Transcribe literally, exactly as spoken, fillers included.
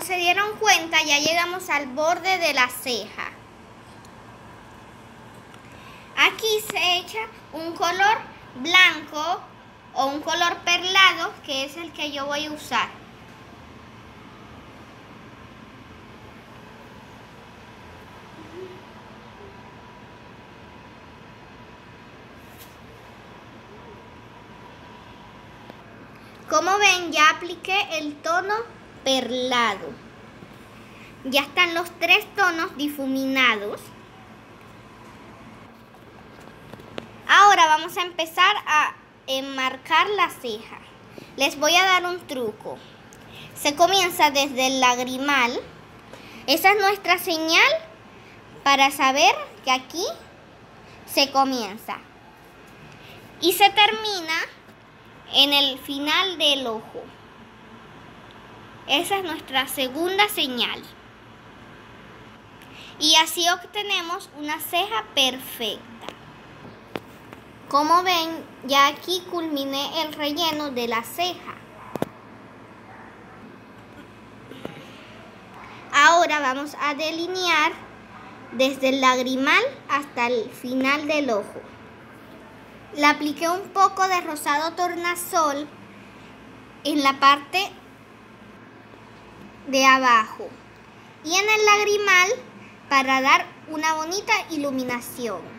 se dieron cuenta, ya llegamos al borde de la ceja. Aquí se echa un color blanco o un color perlado, que es el que yo voy a usar. Como ven, ya apliqué el tono perlado. Ya están los tres tonos difuminados. Ahora vamos a empezar a enmarcar la ceja. Les voy a dar un truco. Se comienza desde el lagrimal. Esa es nuestra señal para saber que aquí se comienza. Y se termina en el final del ojo. Esa es nuestra segunda señal. Y así obtenemos una ceja perfecta. Como ven, ya aquí culminé el relleno de la ceja. Ahora vamos a delinear desde el lagrimal hasta el final del ojo. Le apliqué un poco de rosado tornasol en la parte de abajo y en el lagrimal para dar una bonita iluminación.